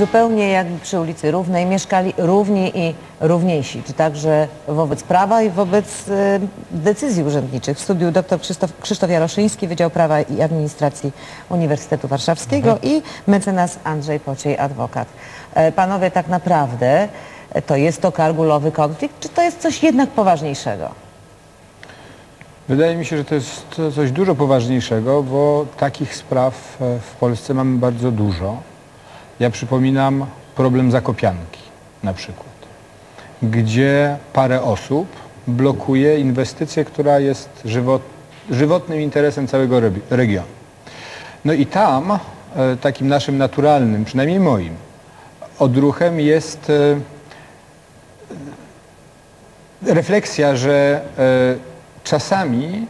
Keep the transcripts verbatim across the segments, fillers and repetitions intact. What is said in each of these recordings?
zupełnie jakby przy ulicy Równej mieszkali równi i równiejsi, czy także wobec prawa i wobec y, decyzji urzędniczych. W studiu dr Krzysztof, Krzysztof Jaroszyński, Wydział Prawa i Administracji Uniwersytetu Warszawskiego mhm. i mecenas Andrzej Pociej, adwokat. E, panowie, tak naprawdę to jest to kargulowy konflikt, czy to jest coś jednak poważniejszego? Wydaje mi się, że to jest coś dużo poważniejszego, bo takich spraw w Polsce mamy bardzo dużo. Ja przypominam problem Zakopianki na przykład, gdzie parę osób blokuje inwestycję, która jest żywot, żywotnym interesem całego regionu. No i tam takim naszym naturalnym, przynajmniej moim, odruchem jest refleksja, że czasami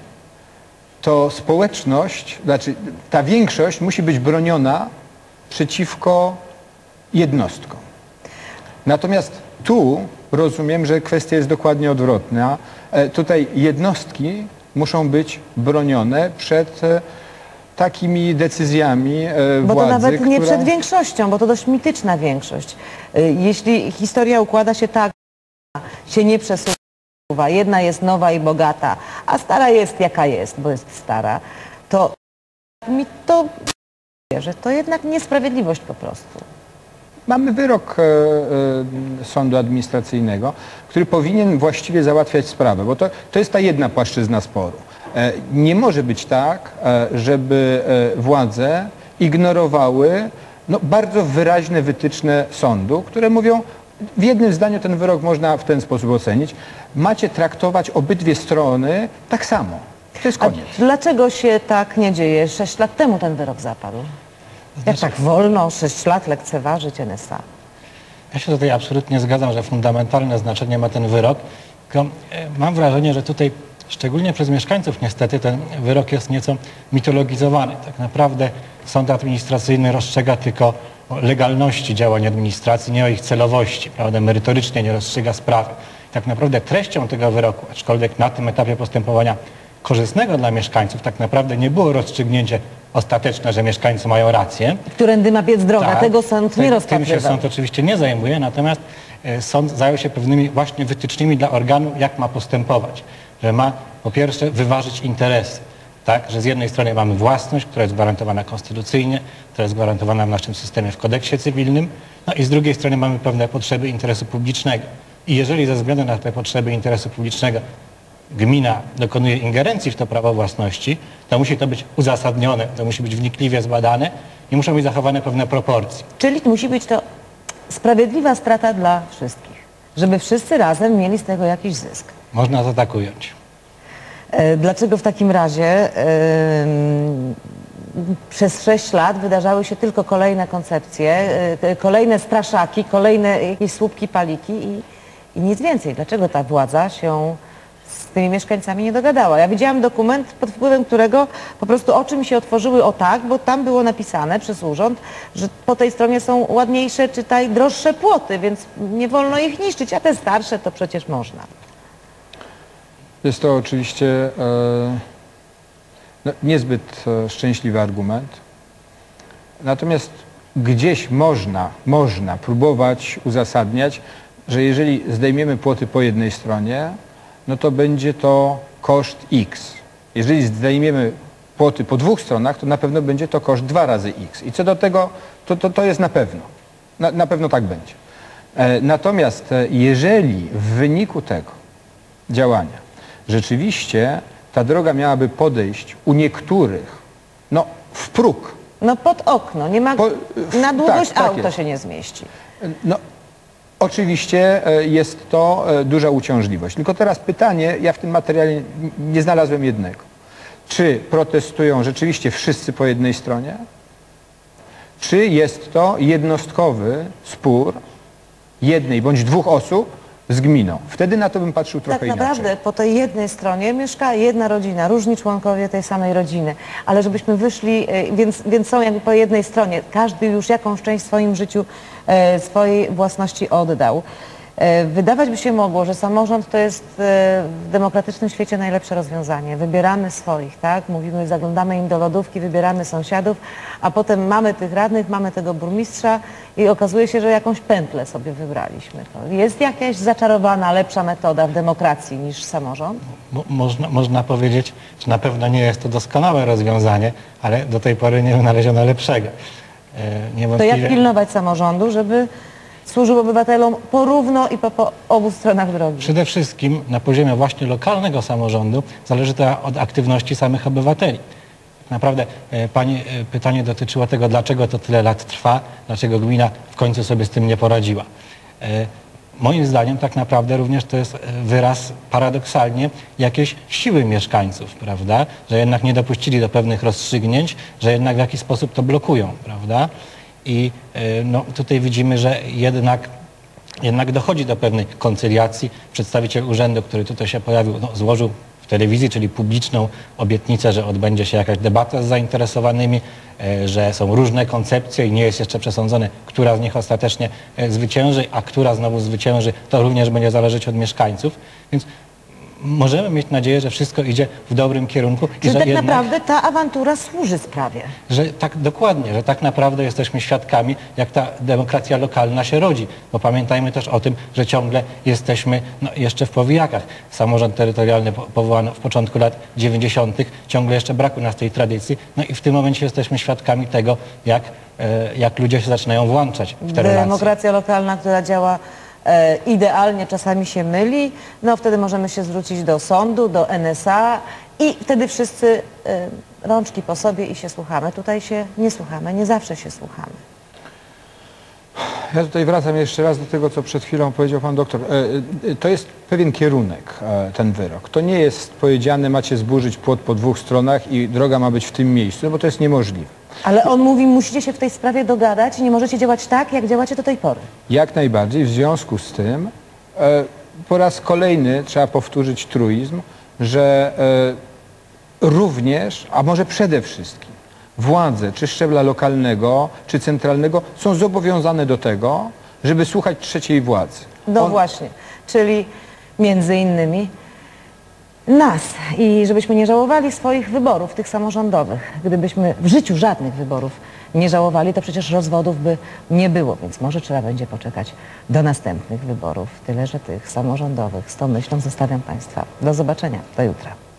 to społeczność, znaczy ta większość musi być broniona przeciwko jednostkom. Natomiast tu rozumiem, że kwestia jest dokładnie odwrotna. E, tutaj jednostki muszą być bronione przed e, takimi decyzjami e, Bo władzy, to nawet nie która... przed większością, bo to dość mityczna większość. E, jeśli historia układa się tak, się nie przesuwa, jedna jest nowa i bogata, a stara jest jaka jest, bo jest stara, to mi to... że to jednak niesprawiedliwość po prostu. Mamy wyrok e, e, sądu administracyjnego, który powinien właściwie załatwiać sprawę, bo to, to jest ta jedna płaszczyzna sporu. E, nie może być tak, e, żeby e, władze ignorowały no, bardzo wyraźne wytyczne sądu, które mówią, w jednym zdaniu ten wyrok można w ten sposób ocenić, macie traktować obydwie strony tak samo. To jest koniec. A dlaczego się tak nie dzieje? Sześć lat temu ten wyrok zapadł. Jak tak wolno, sześć lat lekceważyć N S A? Ja się tutaj absolutnie zgadzam, że fundamentalne znaczenie ma ten wyrok. Tylko mam wrażenie, że tutaj szczególnie przez mieszkańców niestety ten wyrok jest nieco mitologizowany. Tak naprawdę sąd administracyjny rozstrzyga tylko o legalności działań administracji, nie o ich celowości, prawda? Merytorycznie nie rozstrzyga sprawy. Tak naprawdę treścią tego wyroku, aczkolwiek na tym etapie postępowania korzystnego dla mieszkańców, tak naprawdę nie było rozstrzygnięcie ostateczne, że mieszkańcy mają rację. Którędy ma biec droga, tak, tego sąd nie rozpatrywał. Tym się sąd oczywiście nie zajmuje, natomiast e, sąd zajął się pewnymi właśnie wytycznymi dla organu, jak ma postępować. Że ma po pierwsze wyważyć interesy. Tak, że z jednej strony mamy własność, która jest gwarantowana konstytucyjnie, która jest gwarantowana w naszym systemie w kodeksie cywilnym, no i z drugiej strony mamy pewne potrzeby interesu publicznego. I jeżeli ze względu na te potrzeby interesu publicznego gmina dokonuje ingerencji w to prawo własności, to musi to być uzasadnione, to musi być wnikliwie zbadane i muszą być zachowane pewne proporcje. Czyli musi być to sprawiedliwa strata dla wszystkich, żeby wszyscy razem mieli z tego jakiś zysk. Można to tak ująć. E, dlaczego w takim razie e, przez sześć lat wydarzały się tylko kolejne koncepcje, e, kolejne straszaki, kolejne jakieś słupki, paliki i, i nic więcej? Dlaczego ta władza się z tymi mieszkańcami nie dogadała? Ja widziałam dokument, pod wpływem którego po prostu oczy mi się otworzyły o tak, bo tam było napisane przez urząd, że po tej stronie są ładniejsze, czytaj, droższe płoty, więc nie wolno ich niszczyć, a te starsze to przecież można. Jest to oczywiście e, no, niezbyt e, szczęśliwy argument. Natomiast gdzieś można, można próbować uzasadniać, że jeżeli zdejmiemy płoty po jednej stronie, no to będzie to koszt X. Jeżeli zdejmiemy płoty po dwóch stronach, to na pewno będzie to koszt dwa razy X. I co do tego, to, to, to jest na pewno. Na, na pewno tak będzie. E, natomiast e, jeżeli w wyniku tego działania rzeczywiście ta droga miałaby podejść u niektórych, no w próg. No pod okno, nie ma, Po, na długość tak, tak auto jest. się nie zmieści. No, oczywiście jest to duża uciążliwość. Tylko teraz pytanie, ja w tym materiale nie znalazłem jednego. Czy protestują rzeczywiście wszyscy po jednej stronie? Czy jest to jednostkowy spór jednej bądź dwóch osób z gminą? Wtedy na to bym patrzył trochę tak inaczej. Tak naprawdę po tej jednej stronie mieszka jedna rodzina, różni członkowie tej samej rodziny, ale żebyśmy wyszli, więc, więc są jakby po jednej stronie, każdy już jakąś część w swoim życiu e, swojej własności oddał. E, Wydawać by się mogło, że samorząd to jest e, w demokratycznym świecie najlepsze rozwiązanie. Wybieramy swoich, tak? Mówimy, zaglądamy im do lodówki, wybieramy sąsiadów, a potem mamy tych radnych, mamy tego burmistrza i okazuje się, że jakąś pętlę sobie wybraliśmy. To jest jakaś zaczarowana, lepsza metoda w demokracji niż samorząd? Mo- Można, można powiedzieć, że na pewno nie jest to doskonałe rozwiązanie, ale do tej pory nie wynaleziono lepszego. E, To niewątpliwie- jak pilnować samorządu, żeby służył obywatelom porówno i po, po obu stronach drogi? Przede wszystkim na poziomie właśnie lokalnego samorządu zależy to od aktywności samych obywateli. Tak naprawdę e, Pani e, pytanie dotyczyło tego, dlaczego to tyle lat trwa, dlaczego gmina w końcu sobie z tym nie poradziła. E, Moim zdaniem tak naprawdę również to jest e, wyraz paradoksalnie jakiejś siły mieszkańców, prawda? Że jednak nie dopuścili do pewnych rozstrzygnięć, że jednak w jakiś sposób to blokują, prawda? I e, no, tutaj widzimy, że jednak Jednak dochodzi do pewnej koncyliacji. Przedstawiciel urzędu, który tutaj się pojawił, no, złożył w telewizji, czyli publiczną obietnicę, że odbędzie się jakaś debata z zainteresowanymi, e, że są różne koncepcje i nie jest jeszcze przesądzone, która z nich ostatecznie e, zwycięży, a która znowu zwycięży, to również będzie zależeć od mieszkańców. Więc możemy mieć nadzieję, że wszystko idzie w dobrym kierunku. i Że że tak jednak- naprawdę ta awantura służy sprawie. że tak dokładnie, że tak naprawdę jesteśmy świadkami, jak ta demokracja lokalna się rodzi. Bo pamiętajmy też o tym, że ciągle jesteśmy no, jeszcze w powijakach. Samorząd terytorialny po- powołano w początku lat dziewięćdziesiątych. Ciągle jeszcze brak u nas tej tradycji. No i w tym momencie jesteśmy świadkami tego, jak, e, jak ludzie się zaczynają włączać w te relacje. Demokracja lokalna, która działa e, idealnie, czasami się myli, no wtedy możemy się zwrócić do sądu, do N S A i wtedy wszyscy e, rączki po sobie i się słuchamy. Tutaj się nie słuchamy, nie zawsze się słuchamy. Ja tutaj wracam jeszcze raz do tego, co przed chwilą powiedział pan doktor. E, e, To jest pewien kierunek, e, ten wyrok. To nie jest powiedziane, macie zburzyć płot po dwóch stronach i droga ma być w tym miejscu, no bo to jest niemożliwe. Ale on mówi, musicie się w tej sprawie dogadać i nie możecie działać tak, jak działacie do tej pory. Jak najbardziej. W związku z tym e, po raz kolejny trzeba powtórzyć truizm, że e, również, a może przede wszystkim, władze czy szczebla lokalnego, czy centralnego są zobowiązane do tego, żeby słuchać trzeciej władzy. No On- właśnie, czyli między innymi nas i żebyśmy nie żałowali swoich wyborów, tych samorządowych. Gdybyśmy w życiu żadnych wyborów nie żałowali, to przecież rozwodów by nie było, więc może trzeba będzie poczekać do następnych wyborów. Tyle, że tych samorządowych. Z tą myślą zostawiam Państwa. Do zobaczenia. Do jutra.